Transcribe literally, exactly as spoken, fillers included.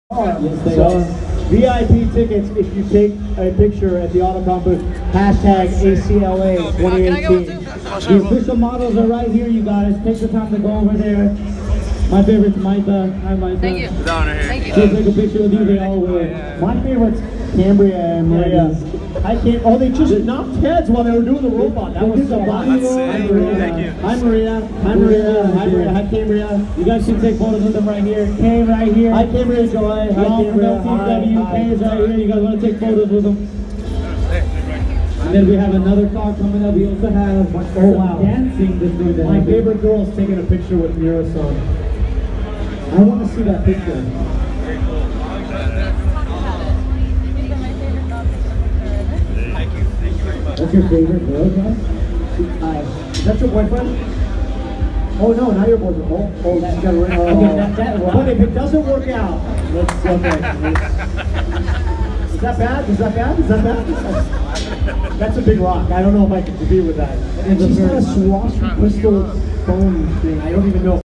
Yes, they so, are. V I P tickets if you take a picture at the Autocon booth. Hashtag A C L A twenty eighteen. The official models are right here, you guys. Take the time to go over there. My favorite's Micah. Hi, Micah. Thank you. Down here. Thank you. She'll take a picture with you. They all will. My favorite's Cambria and Maria. I can't. Oh, they just knocked heads while they were doing the robot. That was so fun. Hi, Maria. Thank you. Hi, Maria. Hi, Maria. Hi, Maria. Hi, Cambria. You guys should take photos with them right here. Kay right here. Hi, Cambria Joy. Hi, Cambria. Hi, Kay is right here. You guys want to take photos with them? And then we have another car coming up. We also have oh wow dancing this weekend. My favorite girl is taking a picture with Miura-san. I want to see that picture. That's your favorite girl, huh? Hi. Is that your boyfriend? Oh no, not your boyfriend. Oh, oh that, got, oh. Okay, that, that, but if it doesn't work out, let's okay. Let's, is that bad? Is that bad? Is that bad? That's a big rock. I don't know if I can compete with that. And she's got a Swarovski crystal bone thing. I don't even know.